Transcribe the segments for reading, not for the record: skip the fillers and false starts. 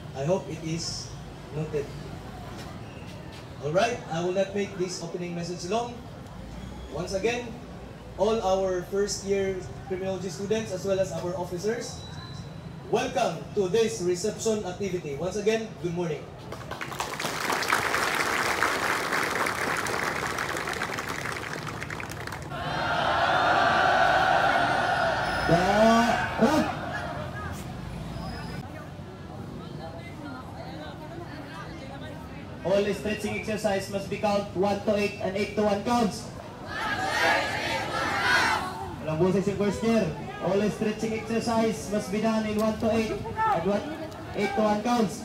I hope it is noted. Alright, I will not make this opening message long. Once again, all our first year criminology students as well as our officers, welcome to this reception activity. Once again, good morning. All stretching exercise must be count 1 to 8 and 8 to 1 counts. Walang boses yung first year. All stretching exercise must be done in 1 to 8 and 8 to 1 counts.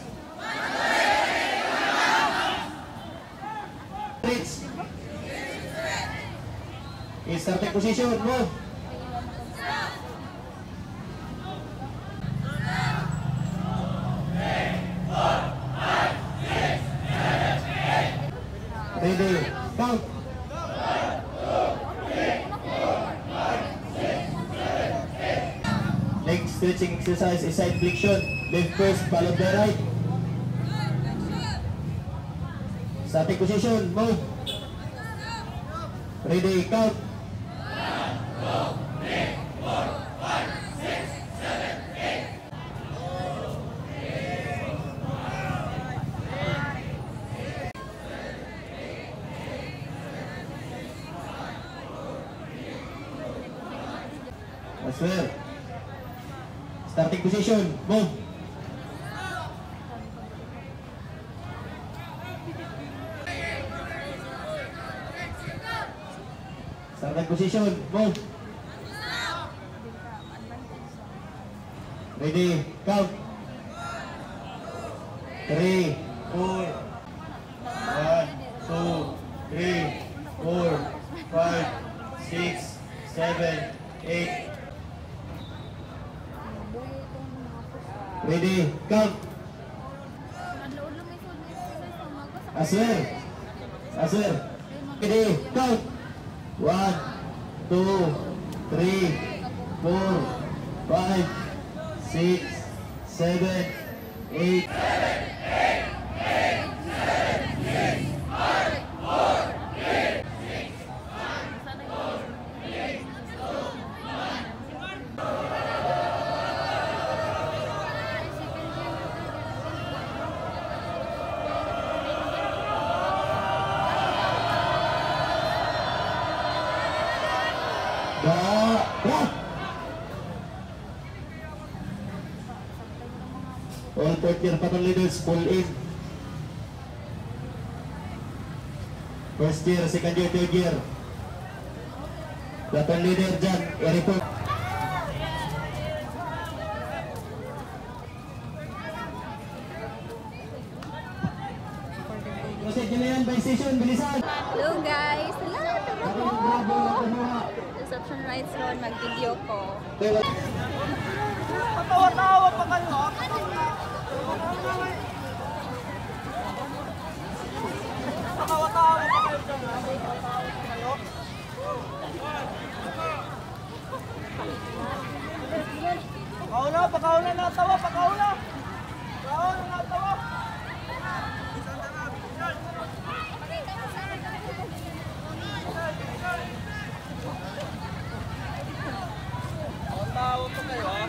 Stretch. In starting position, move. Ready, count. 1, 2, 3, 4, 5, 6, 7, 8. Leg stretching exercise is side flexion. Left first, followed by right. Static position, move. Ready, count. 1, 2, 3, 4, 5, 6, 7, 8. That's well. Starting position, move. Starting position, move. Ready, count. 3, 4. 1, 2, 3, 4, 5, 6, 7, 8. Ready, count. Aswer. Ready, count. 1, 2, 3, 4, 5, 6, 7, 8. All fourth year patrol leaders pull in. First year, second year, third year. Patrol leader dyan, i-report. Proceed nyo na yan, by station, bilisan. Hello guys! Salamat naman po! Reception rights ron, mag-video ko. Patawa-tawa pa kayo, ha? Patawa-tawa pa kayo dyan, ha? Patawa-tawa pa kayo. Pakauna, natawa, pakauna! Pakauna, natawa! Tawa pa kayo, ha?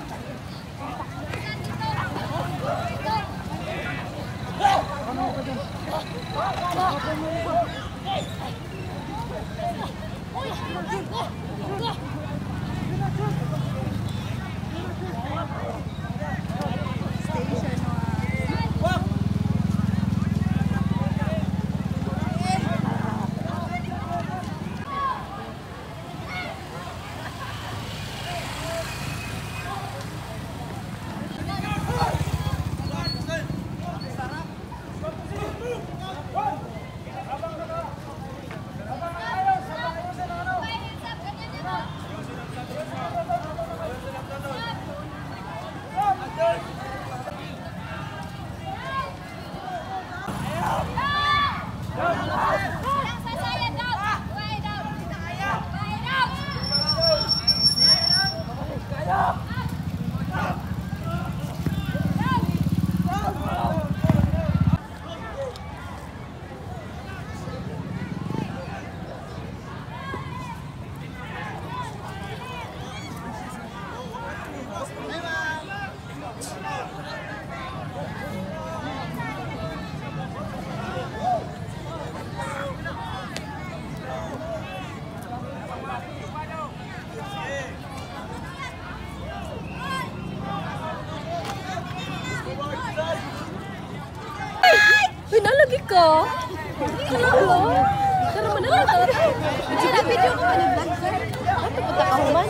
lagi ko. Hello. Pero manala to. Sila video ko man vlog sir. Ano punta ka man?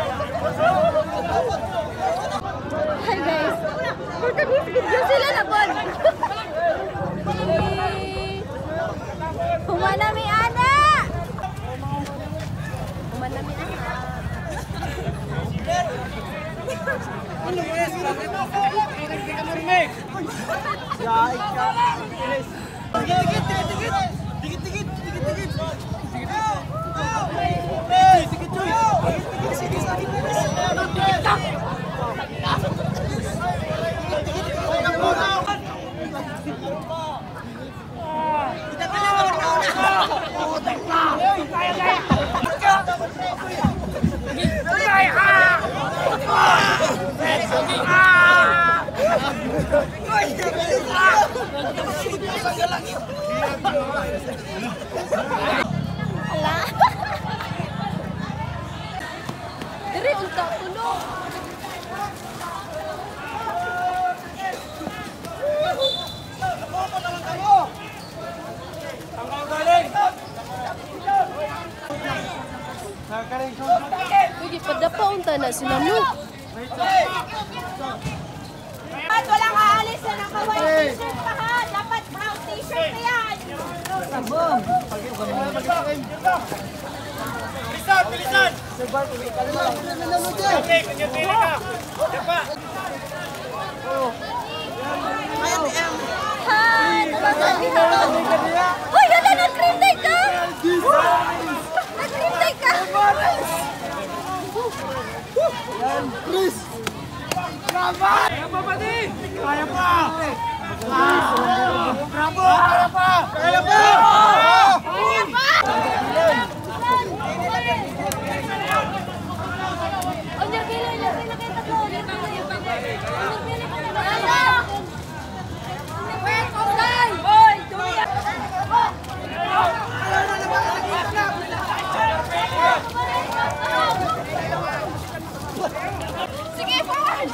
Hi guys. Punta this video sila na bon. Humana mi ana. Humana mi ana. Ano mo yan? Dikit-dikit! Ala. Diri unta tulog. Uy, padapa unta na sila no. At walang aalis na naka-white t-shirt pa ha. Dapat brown t-shirt na yan. Bilisan! Okay, kanya-pila ka. Diba? Hoy, ganda nag-cream day ka! Nag-cream day ka! Kaya pa, pati! Kaya pa! Bravo! Kaya pa! Kaya pa! Sige, forward!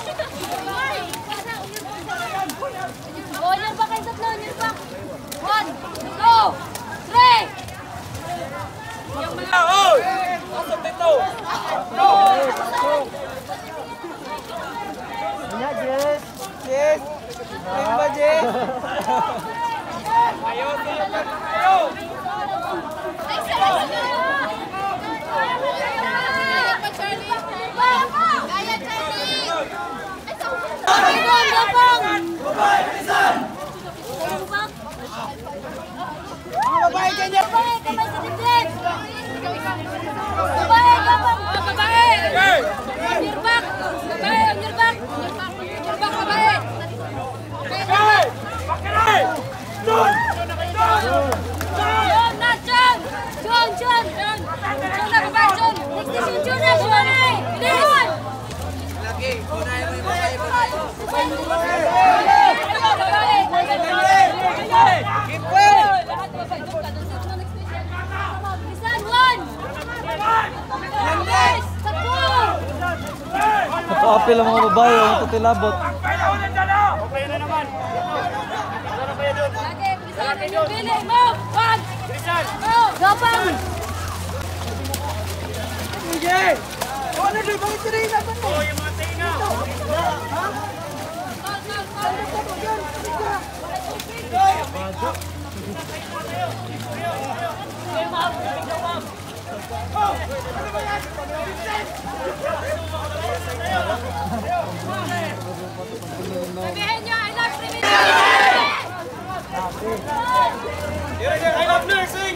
Oh, yan pa kayo tatlo, yan pa. 1, 2, 3! Oh! Asok dito! Yes! Ayun ba, Jess? Ayaw, ayaw! Babae ka niya! Babae, kamay sa dibdib! Babae, gabang! Babae! On your back! Babae, on your back! On your back, babae! Hey! Bakit! Doon! John na, John! John! John na, babae, John! Next is yung John na, John! Bilis! Lagi, unahin mo yung babae mo na ito. Keep well! Bisan, 1! Bilis! 10! Naka-apil ang mga babae, ang tutilabot. Okay na naman. Sana kayo doon. Lagi, bisan, yung bili! Move! 1! Bilisan! Gabang! Sige! Ano doon? Bakit sinina ba mo? Oo, yung mga tinga. Sabihin nyo, I love criminal! I love nursing!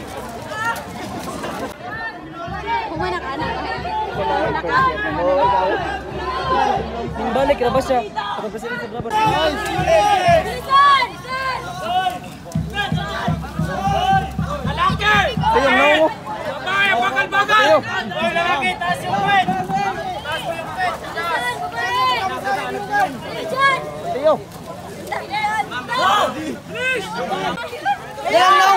Kumanak, anak. Balik na ba siya? Kapag president sa Blabas. Bilisan! Lalaki! Ayun, no. Babae, bakal-bakal! Hoy, lalaki, taas yung kwet! Taas mo yung kwet! Bilisan, babae! Bilisan! Tiyo. Please! Ayan lang.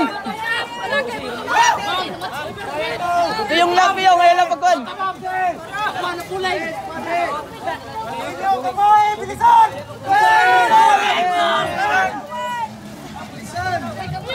Ito yung lang, Piyo. Ngayon lang pagkuhan. Babae, bilisan! Bilisan!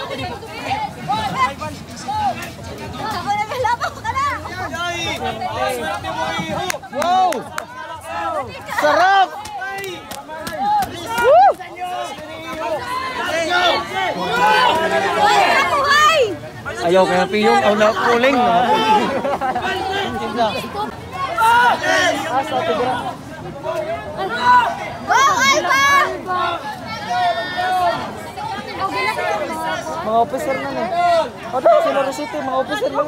Ayaw kaya piyong ang nakuling. Mga officer na eh. Ano, sila Rosite, mga officer lang.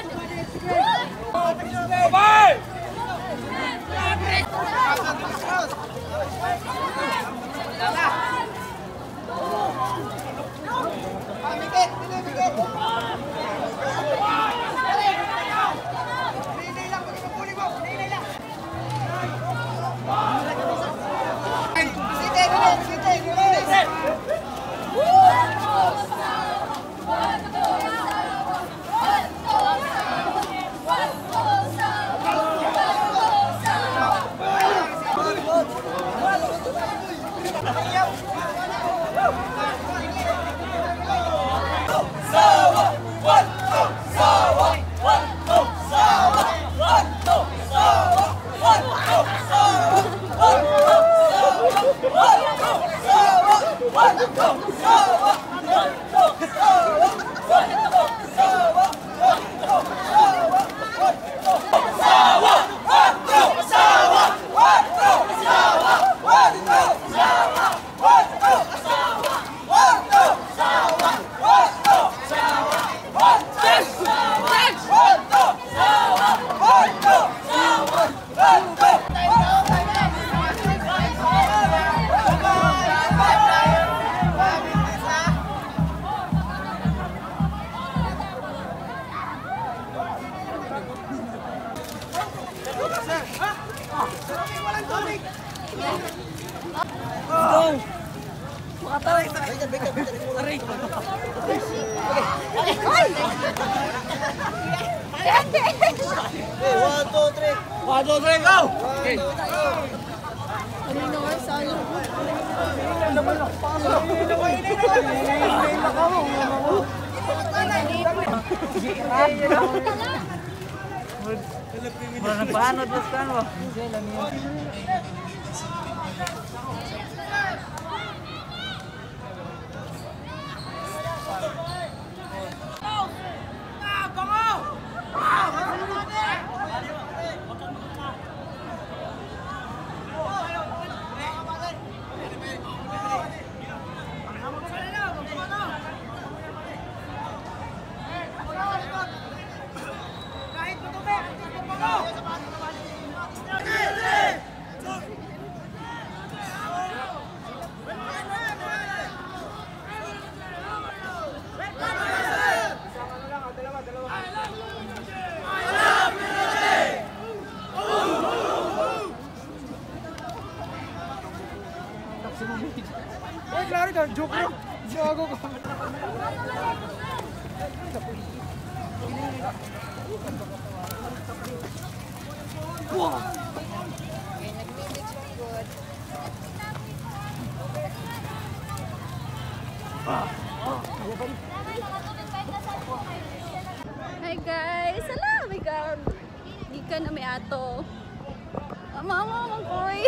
Nagpahanod na saan mo? Hi guys! Ala! Oh my God! Gikan na may ato. Mama, koy!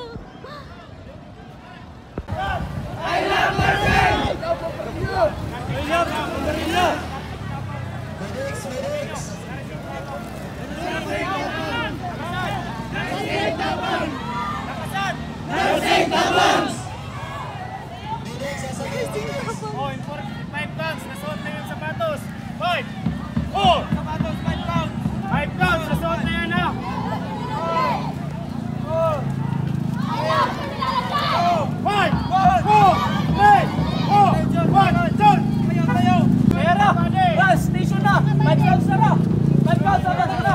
I love Marseille! Oh, important 5 pounds. Nasuot na yung sapatos. 5, 4, sapatos 5 pounds. 5 pounds. Nasuot na yan ha. 5, 4, 3, 2, 1, John! Tayo! Pera! Bas! Station na! 5 pounds na na! 5 pounds na na!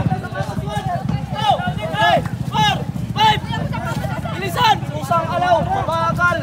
5! Ilisan! Usang alaw! Mabagal!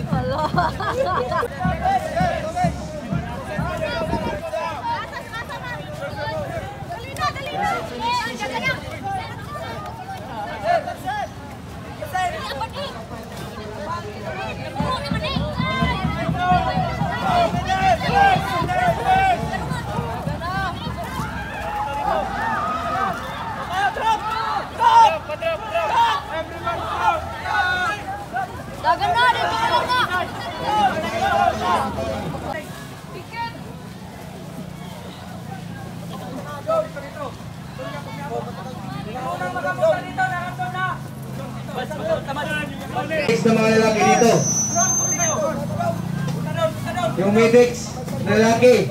Yung medics, lalaki.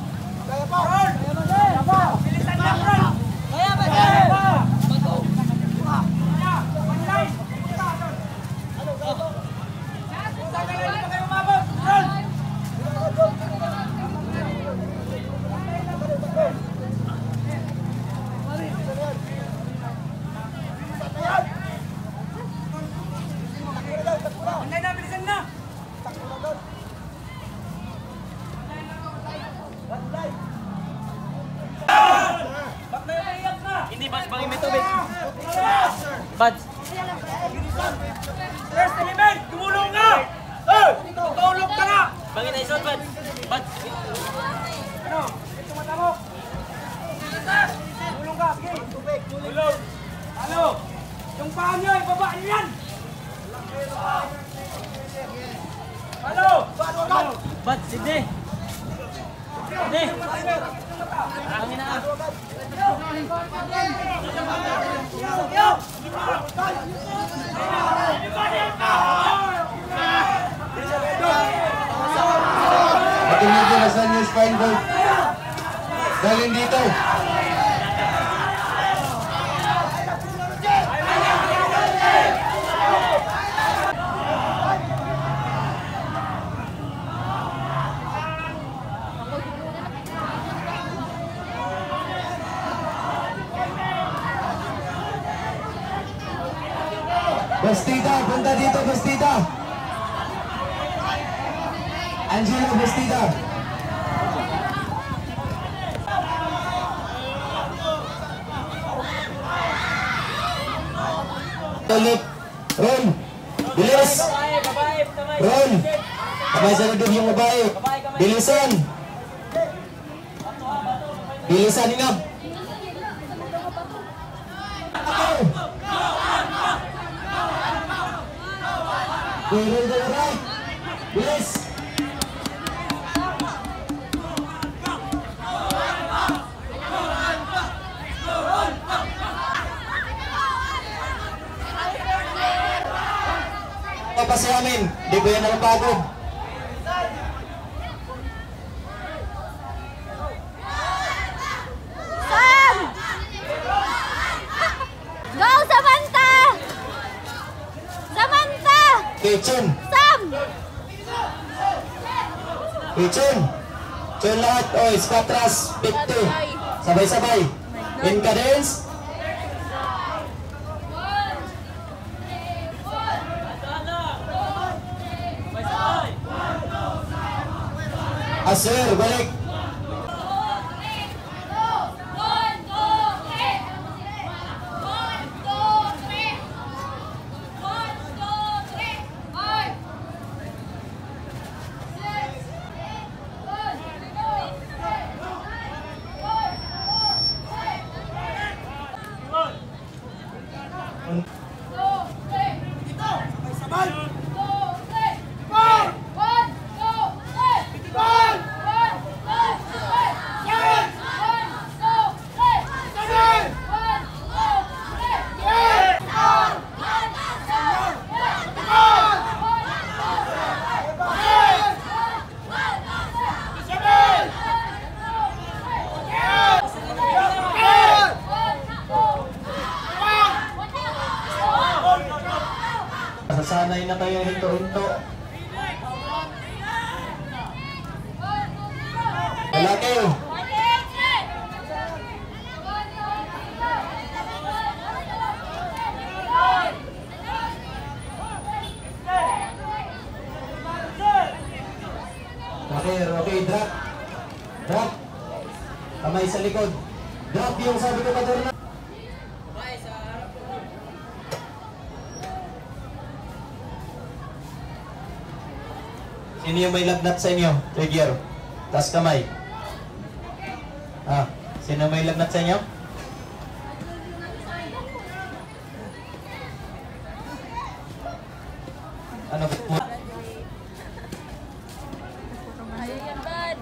Hindi, Bads, bangin may tubig. Bads. First element, tumulong ka! Tumulong ka na! Bangin na isot, Bads. Bads. Ano? Ito mata mo! Tumulong ka, sige! Tulong! Ano? Yung paa niyo, ibaba niyo yan! Ano? Bads, hindi. Hindi. Bangin na. Makinig na sa news fine board. Galing dito. Bastida, punta dito, Bastida. Angelo Bastida. Ulit. Ron. Bilis. Ron. Kamay sa likod yung babae. Bilisan. Bilisan, Inab. Turun ke right. Bilis. Apa si Amin? Di ko yan nakapagod. Sam! Go, Samantha! Samantha! Kitchen. Sam! Kitchen. Chun lahat. Oh, skatras. 50. Sabay-sabay. In cadence. Asir, balik. Sasanay na kayo hinto-hinto. Lalaki. Okay, drop. Drop. Kamay sa likod. Drop yung sabi ko kadurna. Sino yung may lagnat sa inyo? Trigger. Taas kamay. Sino may lagnat sa inyo? Ano po? Ayan, bad.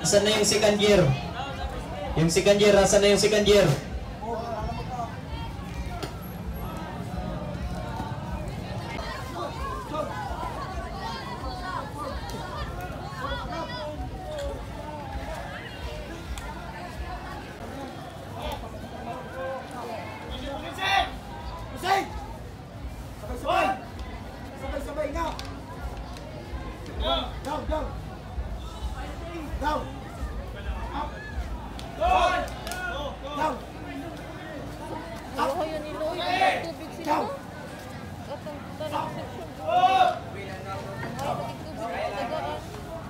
Asan na yung second gear? Yung second gear, asan na yung second gear? Ayoko yun ni Lloyd. Tubig sila. Atang tanong section. Tubig tagaan.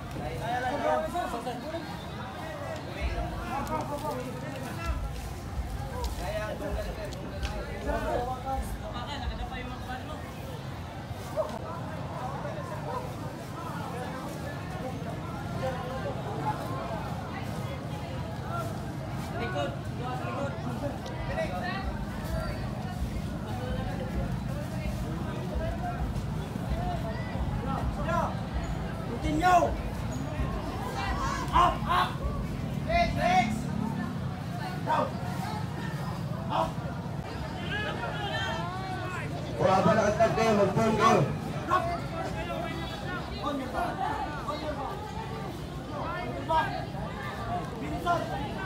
Continue! Up! Up! Legs! Down! Up! O habang nakatag kayo, mag-form kayo. Drop! On your back! On your back! On your back! Binson!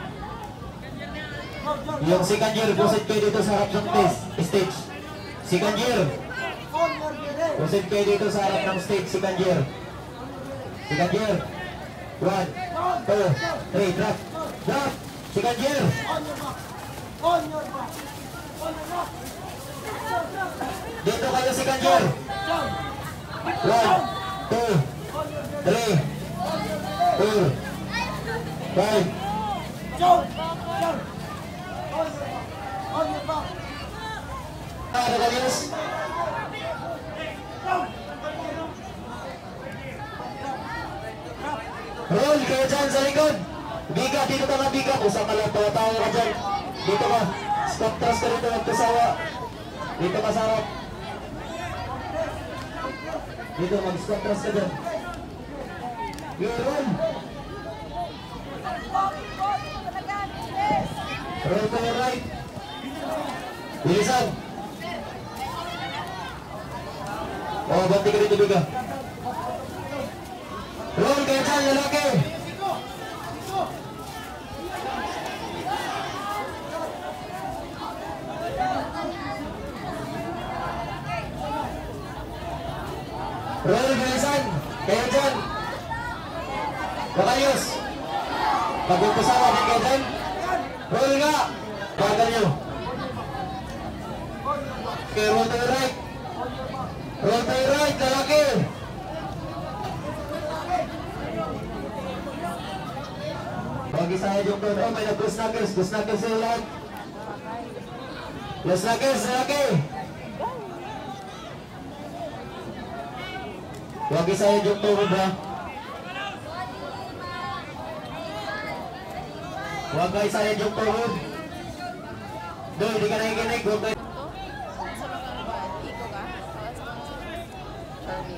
Go, go, go! Yung second gear, proceed kayo dito sa harap ng stage. Second gear, On your gear! proceed kayo dito sa harap ng stage, second gear. Second gear. 1, 2, 3, drop. Drop. Second gear. On your back! On your back! On your back! Dito kayo second gear. 1, 2, 3, 4, 5. Jump! Jump! On your back! On your back! Ano Darius? Roll kayo dyan sa likod. Biga, dito ka na biga. Usap ka lang, tawa-tawa ka dyan. Dito ka. Stop trust ka dito, magkasawa. Dito ka sa harap. Dito, mag-stop trust ka dyan. Good, roll. Roll to your right. Bilisan. Oh, banti ka dito, biga. Roll kayo dyan, lalaki. Roll, bilisan. Kayo dyan. Bakayos. Pag-umpasawa din kayo dyan. Roll nga. Bagal nyo. Okay, roll to your right. Roll to your right, lalaki. Huwag isahin yung turn. Oh, may nag-close knuckles. Close knuckles sila lahat. Close knuckles, lalaki. Huwag isahin yung turn, ha. Huwag ka isahin yung turn. Doy, hindi ka nakikinig. Huwag ka. Sa mga ba? Iko ka? Sa mga Charming.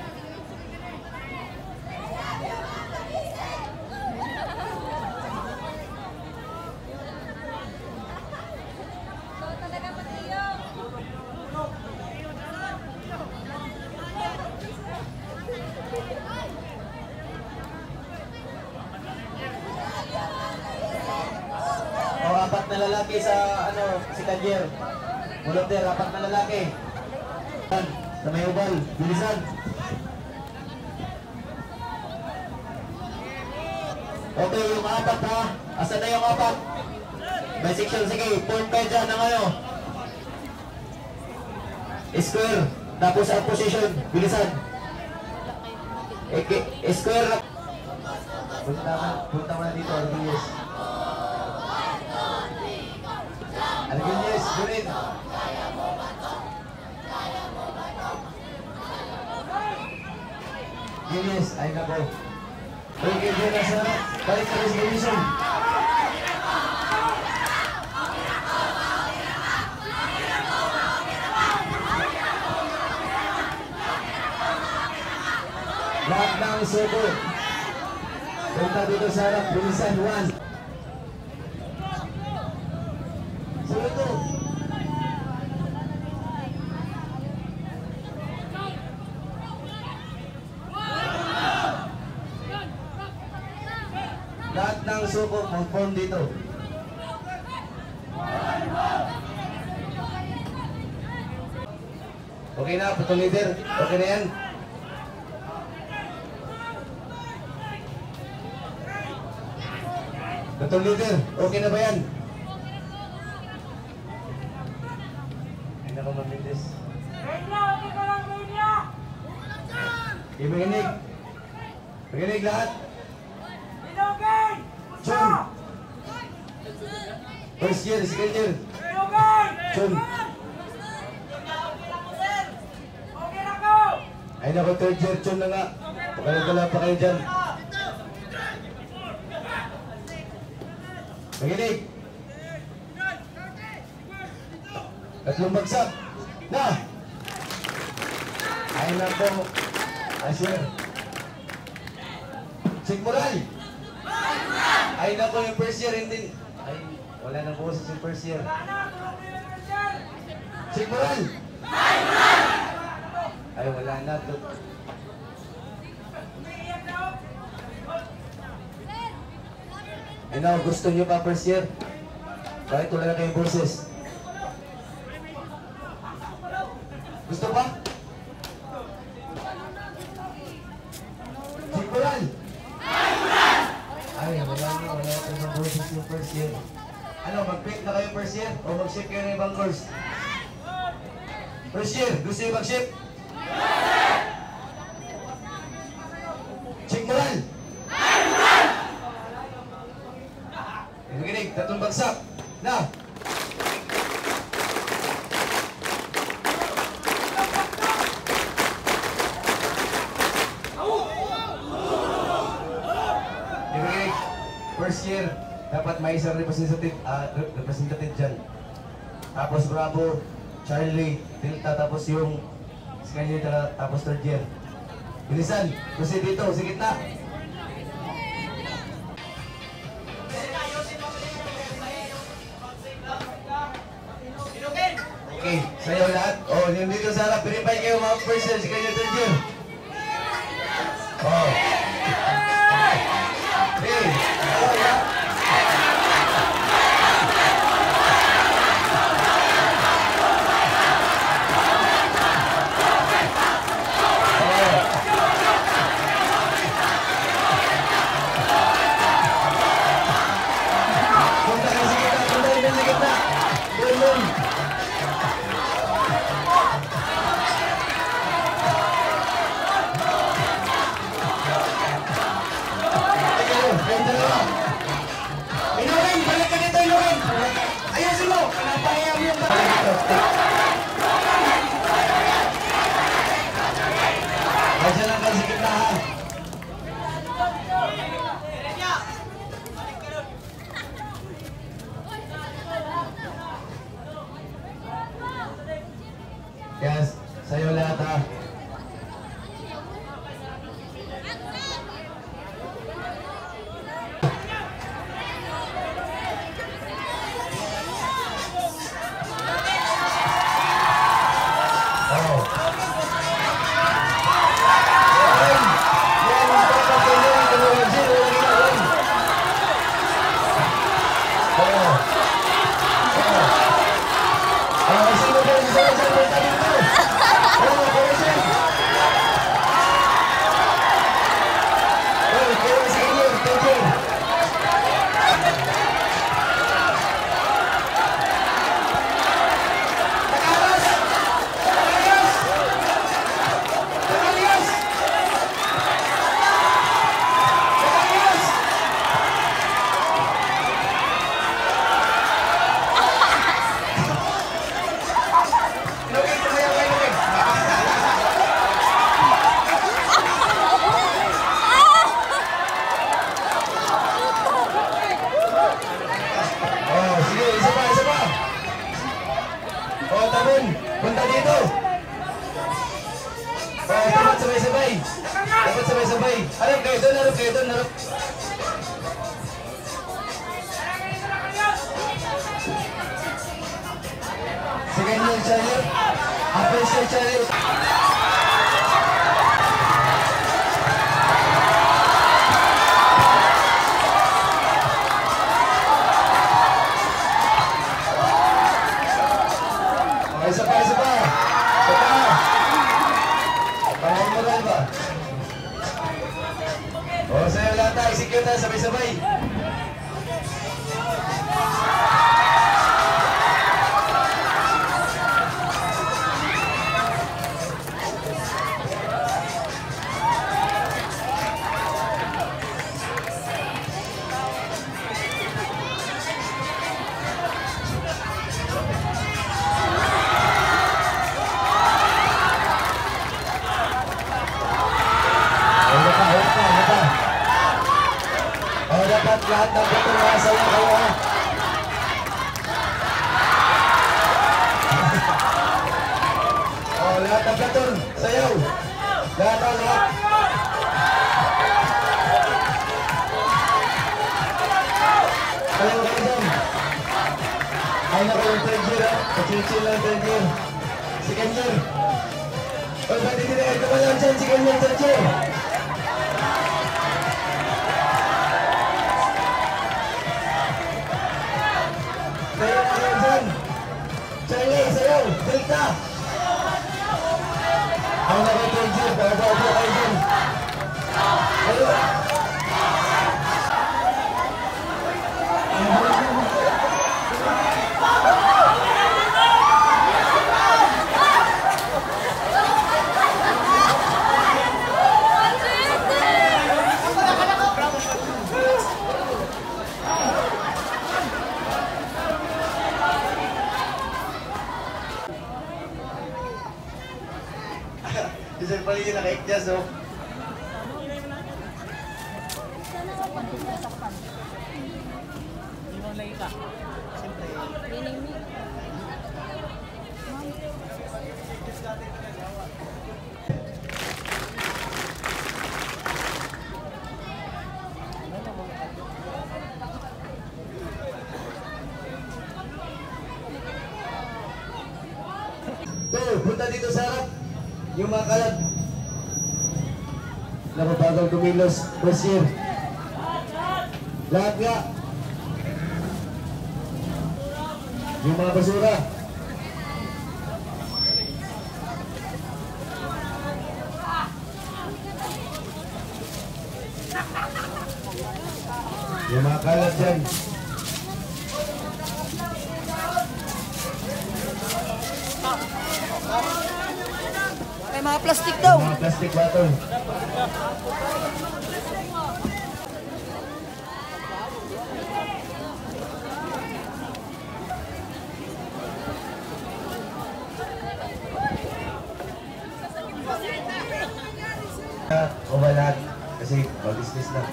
O, apat na lalaki sa, si Kanjer. Volunteer, apat na lalaki. Sa may ubal, bilisan. Okay, yung apat ha. Asan na yung apat? May section, sige. Point kayo dyan ng square. Tapos ang position, bilisan. Square na. Punta mo na dito, Arguelles. Arguelles, gunin. Arguelles, ay nako. Okay, dyan na sa balik sa resolution. Lahat ng suko. Punta dito sa harap, bilisan, 1. Sunod to. Lahat ng suko, mag-form dito. Okay na, putong leader. Okay na yan. Putong leader, okay na ba yan? Ay nako, mamindis. Imaginig. Maginig lahat. Chun. First year, second year. Chun. Ay nako, third year, Chun na nga. Pagkalagala pa kayo dyan. Maginig. Tatlong bagsak. Na! Ay nako. Asher. Sigmural. Ay nako, yung first year hindi. Ay, wala nang boses yung first year. Sigmural. Ay, wala na. Ano, gusto nyo pa first year? Bakit wala na kayong boses? Gusto pa? Sigmural. Ay, wala na boses yung first year. Ano, mag-pick na kayo first year? O mag-ship kayo ng ibang course? First year, gusto nyo mag-ship? Sigmural. Maginig, tatlong bagsak. Na! Maginig, first year, dapat may isang representative dyan. Tapos Bravo, Charlie, Delta, tapos yung second year, tapos third year. Bilisan, kasi dito, sa gitna. Okay, sayo lahat. Oh, yung dito sa harap, pinipay kayo mga first year, second year, third year. Oh. Okay, oh, yeah. Punta kayo sa gitna, punta kayo sa gitna. Doon. Inuhin! Balik ka dito, Inuhin! Ayusin mo! Pinapahayam yung balik ito. Asya lang ka sa gitnahan. Yes, sa'yo lahat ha. Punta dito. Dapat sabay-sabay. Dapat sabay-sabay. Harap kayo doon, harap kayo doon, harap. Charlie. Appreciate Charlie. Isa pa. Pahal mo rin ba? O, sa'yo lahat na, execute na, sabay-sabay. Lahat ng betul na saya kayo ha. Lahat ng betul, sayaw. Lahat. Sayaw kayo dyan. Ay na kayong treasure ha. Kachil-chil lang treasure. Si Kenyer. Pwede din ito ba lang dyan si Kenyer treasure. Charlie, sayaw! Delta! Ang nag-treasure, bawa-bawa kayo dyan. Ayun! Isang paligid na kaikyas, oh. Punta dito sa harap. Yung mga kalat na mabagal kumilos first year. Lahat nga. Yung mga basura. Yung mga kalat dyan. May mga plastic daw. Mga plastic bottle. O ba lahat? Kasi mag-business na.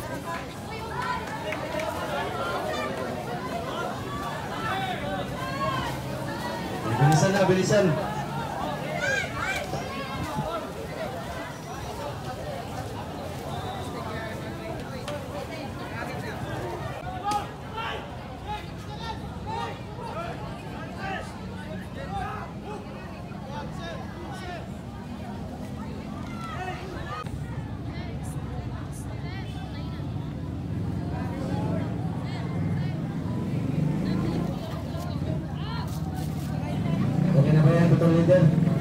Bilisan na, bilisan. Okay na ba yan, Dr. Leader?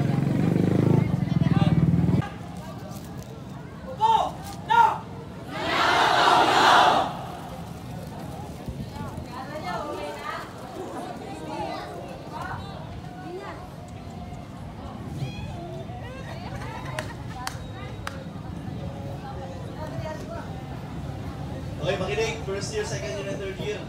Okay, makinig. First year, second year, and third year.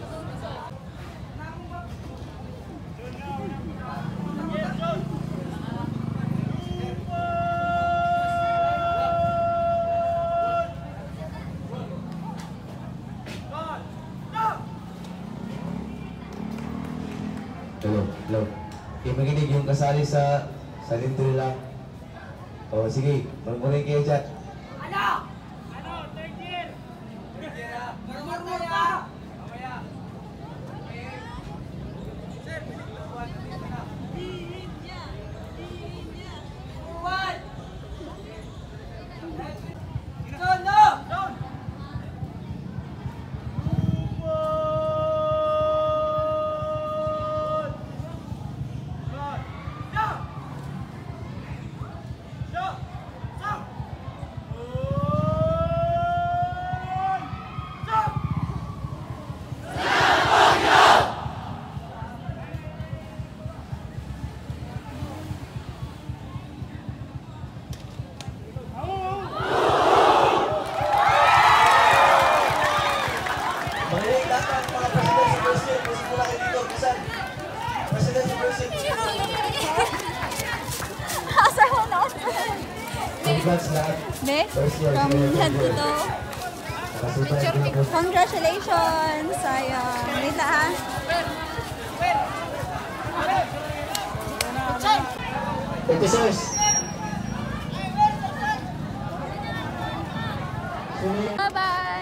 Hello. Okay, makinig yung kasali sa lintro lang. O, sige. Murmurin kayo dyan. Third year? lahat ng mga president sa first year, pusimula kayo dito, Kisan. President sa first year. Asa mo na? Congrats lahat. Ne? First year. From head to toe. Nakasubay ko. Congratulations! Sayang. Wait na ha. Officers. Bye-bye!